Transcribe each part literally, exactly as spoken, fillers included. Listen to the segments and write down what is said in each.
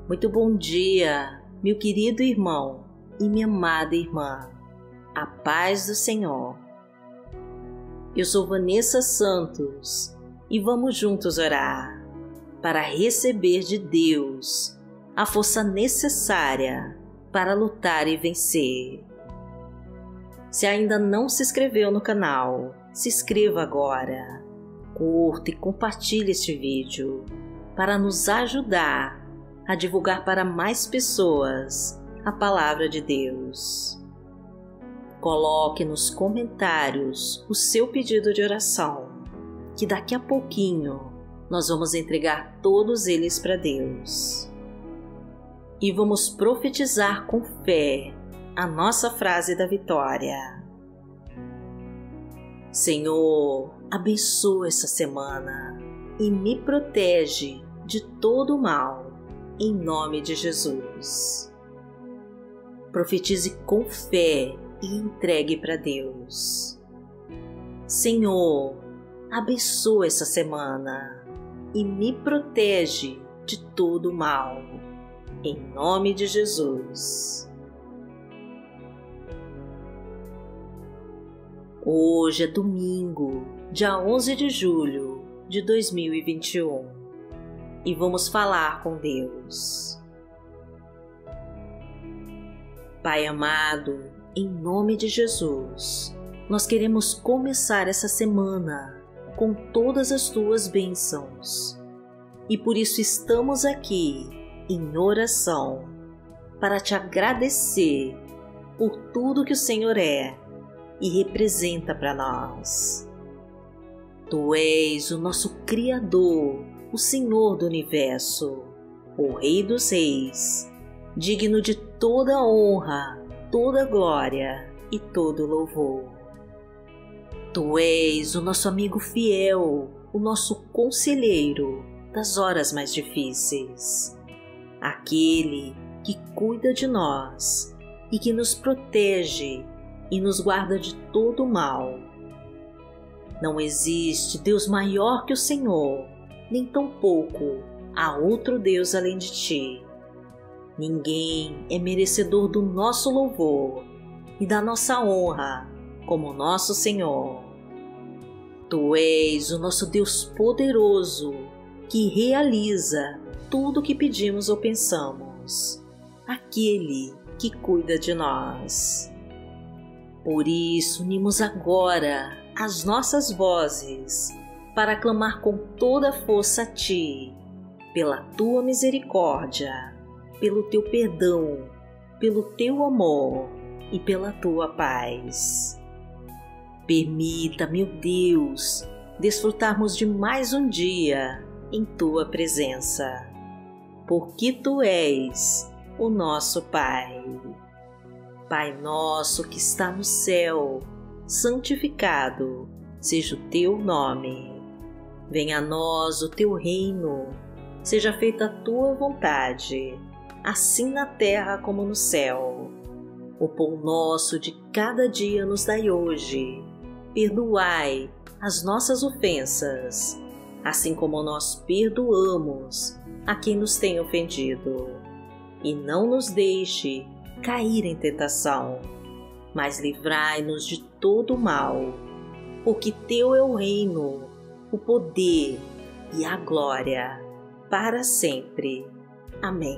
Muito bom dia, meu querido irmão e minha amada irmã. A paz do Senhor. Eu sou Vanessa Santos e vamos juntos orar para receber de Deus a força necessária para lutar e vencer. Se ainda não se inscreveu no canal, se inscreva agora, curta e compartilhe este vídeo para nos ajudar a divulgar para mais pessoas a palavra de Deus. Coloque nos comentários o seu pedido de oração, que daqui a pouquinho nós vamos entregar todos eles para Deus. E vamos profetizar com fé a nossa frase da vitória. Senhor, abençoa essa semana e me protege de todo o mal, em nome de Jesus. Profetize com fé e entregue para Deus. Senhor, abençoa essa semana e me protege de todo o mal, em nome de Jesus. Hoje é domingo, dia onze de julho de dois mil e vinte e um, e vamos falar com Deus. Pai amado, em nome de Jesus, nós queremos começar essa semana com todas as tuas bênçãos, e por isso estamos aqui em oração para te agradecer por tudo que o Senhor é e representa para nós. Tu és o nosso Criador, o Senhor do Universo, o Rei dos Reis, digno de toda honra, toda glória e todo louvor. Tu és o nosso amigo fiel, o nosso conselheiro das horas mais difíceis, aquele que cuida de nós e que nos protege e nos guarda de todo o mal. Não existe Deus maior que o Senhor, nem tampouco há outro Deus além de ti. Ninguém é merecedor do nosso louvor e da nossa honra como nosso Senhor. Tu és o nosso Deus poderoso, que realiza tudo o que pedimos ou pensamos, aquele que cuida de nós. Por isso, unimos agora as nossas vozes para clamar com toda a força a Ti, pela Tua misericórdia, pelo Teu perdão, pelo Teu amor e pela Tua paz. Permita, meu Deus, desfrutarmos de mais um dia em Tua presença, porque Tu és o nosso Pai. Pai nosso que está no céu, santificado seja o Teu nome. Venha a nós o Teu reino, seja feita a Tua vontade, assim na terra como no céu. O pão nosso de cada dia nos dai hoje. Perdoai as nossas ofensas, assim como nós perdoamos a quem nos tem ofendido. E não nos deixe cair em tentação, mas livrai-nos de todo o mal, porque Teu é o reino, o poder e a glória, para sempre. Amém.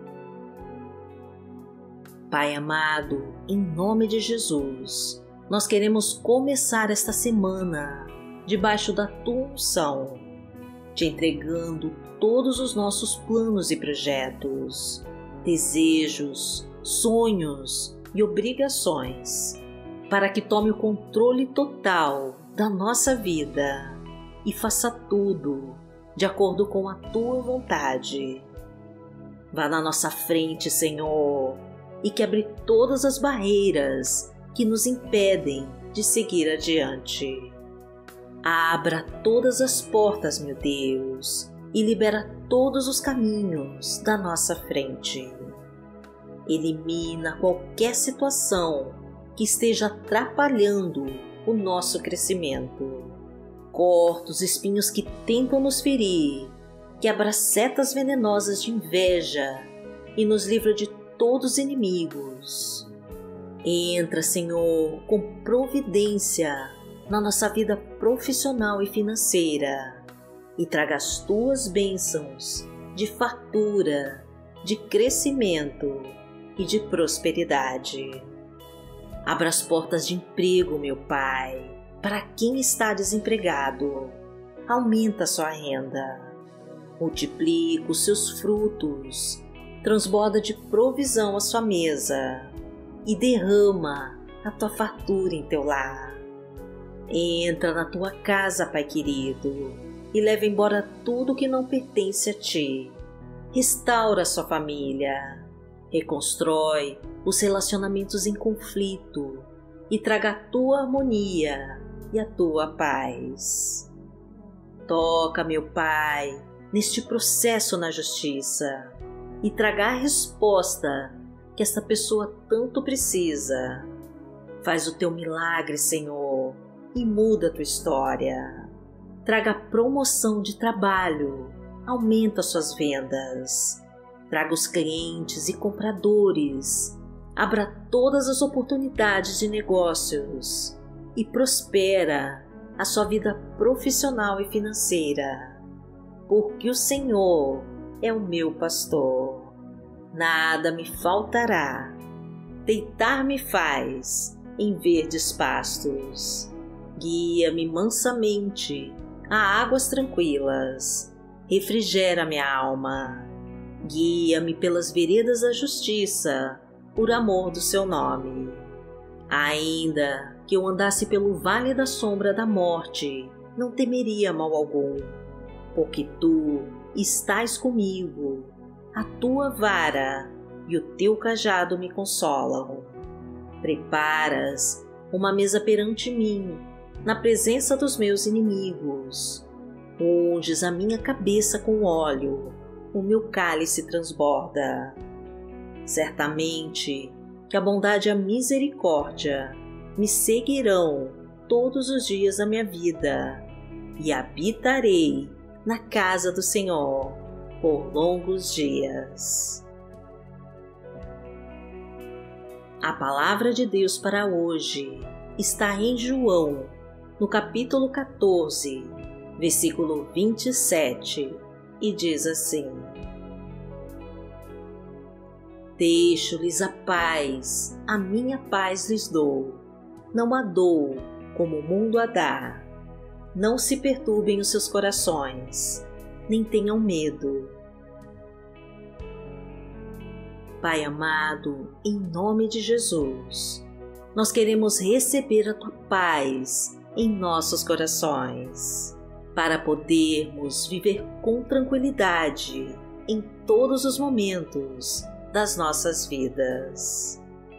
Pai amado, em nome de Jesus, nós queremos começar esta semana debaixo da Tua unção, te entregando todos os nossos planos e projetos, desejos, sonhos e obrigações, para que tome o controle total da nossa vida e faça tudo de acordo com a Tua vontade. Vá na nossa frente, Senhor, e quebre todas as barreiras que nos impedem de seguir adiante. Abra todas as portas, meu Deus, e libera todos os caminhos da nossa frente. Elimina qualquer situação que esteja atrapalhando o nosso crescimento. Corta os espinhos que tentam nos ferir, quebra setas venenosas de inveja, e nos livra de todos os inimigos. Entra, Senhor, com providência na nossa vida profissional e financeira e traga as tuas bênçãos de fartura, de crescimento e de prosperidade. Abra as portas de emprego, meu Pai, para quem está desempregado. Aumenta a sua renda. Multiplica os seus frutos. Transborda de provisão a sua mesa e derrama a tua fartura em teu lar. Entra na tua casa, Pai querido, e leva embora tudo que não pertence a ti. Restaura a sua família. Reconstrói os relacionamentos em conflito e traga a tua harmonia e a tua paz. Toca, meu Pai, neste processo na justiça e traga a resposta que esta pessoa tanto precisa. Faz o teu milagre, Senhor, e muda a tua história. Traga promoção de trabalho, aumenta suas vendas. Traga os clientes e compradores, abra todas as oportunidades de negócios e prospera a sua vida profissional e financeira, porque o Senhor é o meu pastor. Nada me faltará. Deitar-me faz em verdes pastos. Guia-me mansamente a águas tranquilas. Refrigera minha alma. Guia-me pelas veredas da justiça, por amor do seu nome. Ainda que eu andasse pelo vale da sombra da morte, não temeria mal algum, porque tu estás comigo, a tua vara e o teu cajado me consolam. Preparas uma mesa perante mim, na presença dos meus inimigos. Unges a minha cabeça com óleo, o meu cálice transborda. Certamente que a bondade e a misericórdia me seguirão todos os dias da minha vida, e habitarei na casa do Senhor por longos dias. A palavra de Deus para hoje está em João, no capítulo quatorze, versículo vinte e sete. E diz assim: Deixo-lhes a paz, a minha paz lhes dou. Não a dou como o mundo a dá. Não se perturbem os seus corações, nem tenham medo. Pai amado, em nome de Jesus, nós queremos receber a tua paz em nossos corações, para podermos viver com tranquilidade em todos os momentos das nossas vidas.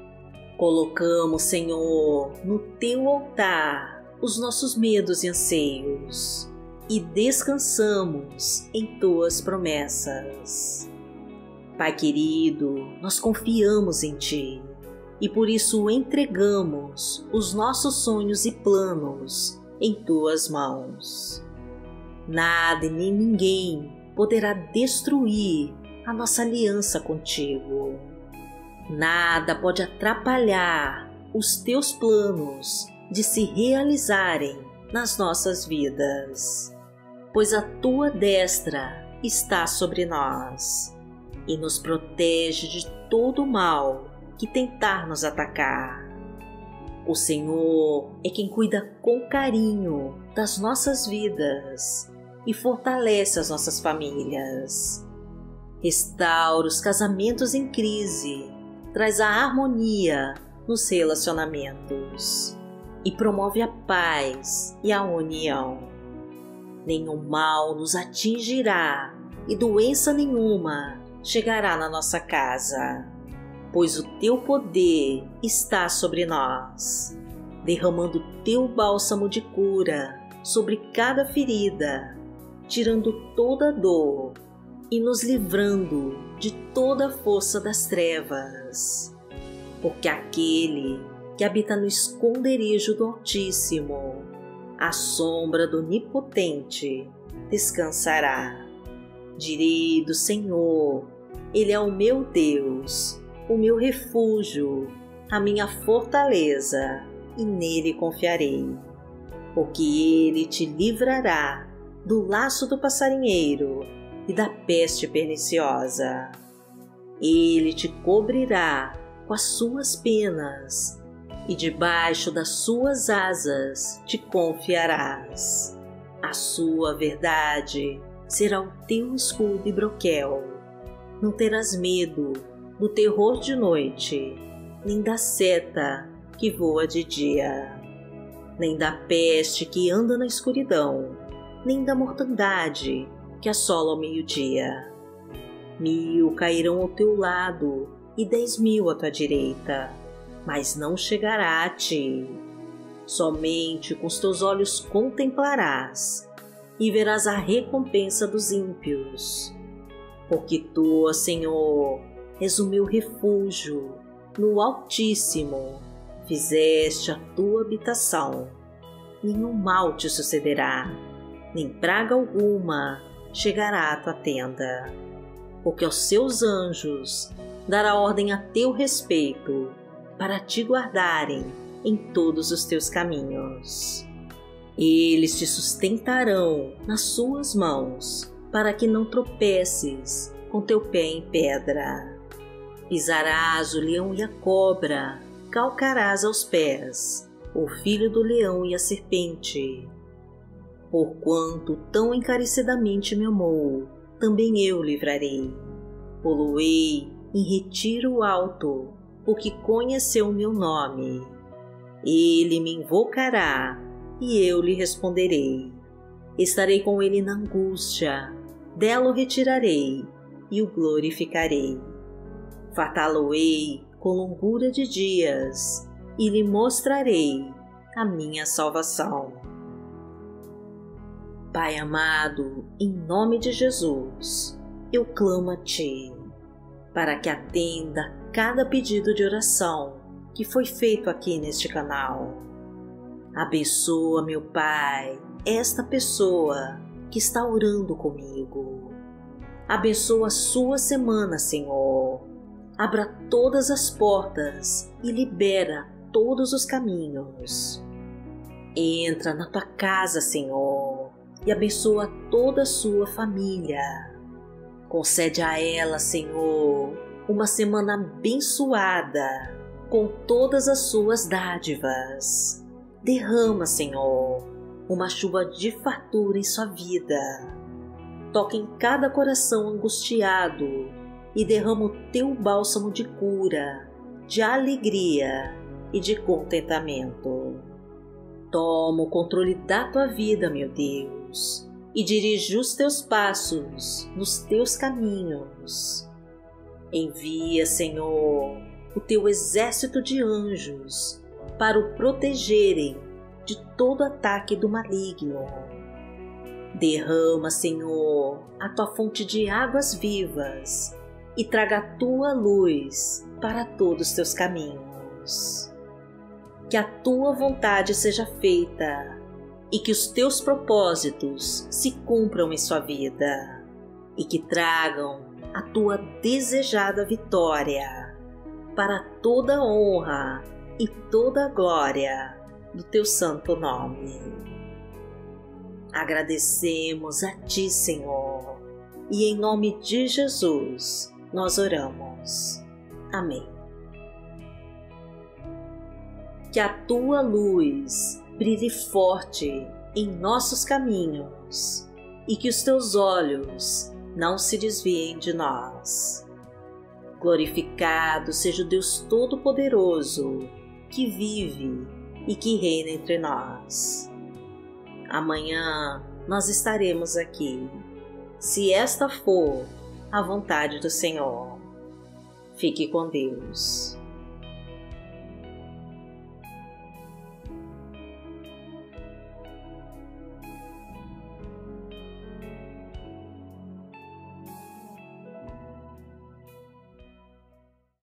Colocamos, Senhor, no teu altar os nossos medos e anseios e descansamos em tuas promessas. Pai querido, nós confiamos em ti e por isso entregamos os nossos sonhos e planos em tuas mãos. Nada e nem ninguém poderá destruir a nossa aliança contigo. Nada pode atrapalhar os teus planos de se realizarem nas nossas vidas, pois a tua destra está sobre nós e nos protege de todo o mal que tentar nos atacar. O Senhor é quem cuida com carinho das nossas vidas e fortalece as nossas famílias. Restaura os casamentos em crise, traz a harmonia nos relacionamentos e promove a paz e a união. Nenhum mal nos atingirá e doença nenhuma chegará na nossa casa, pois o teu poder está sobre nós, derramando teu bálsamo de cura sobre cada ferida, tirando toda a dor e nos livrando de toda a força das trevas. Porque aquele que habita no esconderijo do Altíssimo, à sombra do Onipotente, descansará. Direi do Senhor, Ele é o meu Deus, o meu refúgio, a minha fortaleza, e nele confiarei. Porque ele te livrará do laço do passarinheiro e da peste perniciosa. Ele te cobrirá com as suas penas, e debaixo das suas asas te confiarás. A sua verdade será o teu escudo e broquel. Não terás medo do terror de noite, nem da seta que voa de dia, nem da peste que anda na escuridão, nem da mortandade que assola ao meio-dia. Mil cairão ao teu lado e dez mil à tua direita, mas não chegará a ti. Somente com os teus olhos contemplarás e verás a recompensa dos ímpios. Porque tu, Senhor, és o meu refúgio, no Altíssimo fizeste a tua habitação. Nenhum mal te sucederá, nem praga alguma chegará à tua tenda. Porque aos seus anjos dará ordem a teu respeito, para te guardarem em todos os teus caminhos. Eles te sustentarão nas suas mãos, para que não tropeces com teu pé em pedra. Pisarás o leão e a cobra, calcarás aos pés o filho do leão e a serpente. Porquanto tão encarecidamente me amou, também eu livrarei. Poloei em retiro alto, porque conheceu o meu nome. Ele me invocará, e eu lhe responderei. Estarei com ele na angústia, dela o retirarei, e o glorificarei. Fartá-lo-ei com longura de dias, e lhe mostrarei a minha salvação. Pai amado, em nome de Jesus, eu clamo a Ti, para que atenda cada pedido de oração que foi feito aqui neste canal. Abençoa, meu Pai, esta pessoa que está orando comigo. Abençoa a sua semana, Senhor. Abra todas as portas e libera todos os caminhos. Entra na tua casa, Senhor, e abençoa toda a sua família. Concede a ela, Senhor, uma semana abençoada com todas as suas dádivas. Derrama, Senhor, uma chuva de fartura em sua vida. Toca em cada coração angustiado e derrama o teu bálsamo de cura, de alegria e de contentamento. Toma o controle da tua vida, meu Deus, e dirige os teus passos nos teus caminhos. Envia, Senhor, o teu exército de anjos para o protegerem de todo ataque do maligno. Derrama, Senhor, a tua fonte de águas vivas e traga a tua luz para todos os teus caminhos. Que a tua vontade seja feita e que os teus propósitos se cumpram em sua vida e que tragam a tua desejada vitória para toda a honra e toda a glória do teu santo nome. Agradecemos a Ti, Senhor, e em nome de Jesus nós oramos. Amém. Que a Tua luz brilhe forte em nossos caminhos e que os Teus olhos não se desviem de nós. Glorificado seja o Deus Todo-Poderoso que vive e que reina entre nós. Amanhã nós estaremos aqui, se esta for a vontade do Senhor. Fique com Deus.